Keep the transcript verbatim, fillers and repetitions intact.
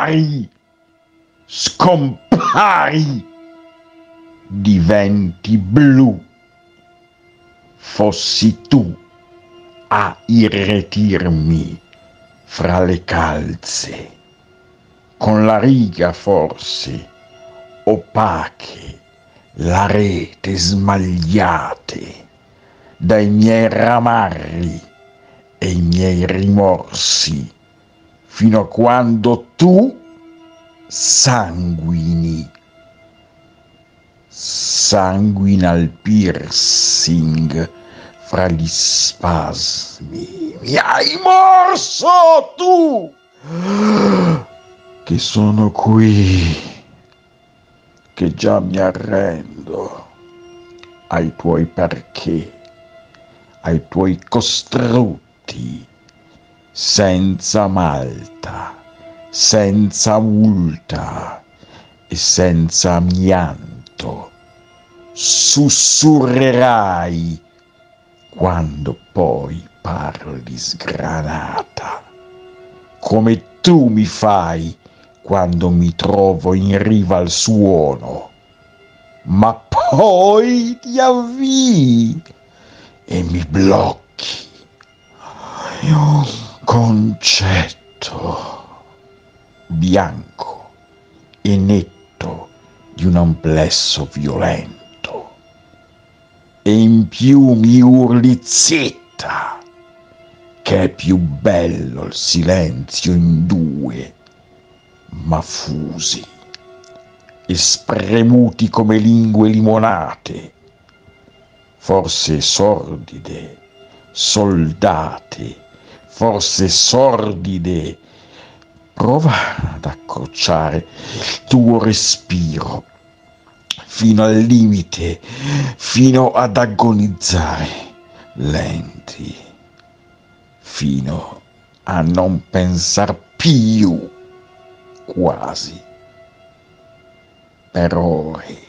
Scompari, scompari, diventi blu. Fossi tu a irretirmi fra le calze, con la riga forse opache, la rete smagliate dai miei ramarri e i miei rimorsi, fino a quando tu sanguini, sanguina il piercing fra gli spasmi. Mi hai morso tu, che sono qui, che già mi arrendo ai tuoi perché, ai tuoi costrutti, senza malta, senza multa e senza amianto. Sussurrerai quando poi parli sgranata, come tu mi fai quando mi trovo in riva al suono, ma poi ti avvii e mi blocchi. È un concetto bianco e netto di un amplesso violento, e in più mi urli zitta, che è più bello il silenzio in due, ma fusi e spremuti come lingue limonate, forse sordide, soldate, forse sordide. Prova ad accrociare il tuo respiro fino al limite, fino ad agonizzare, lenti, fino a non pensar più, quasi, per ore.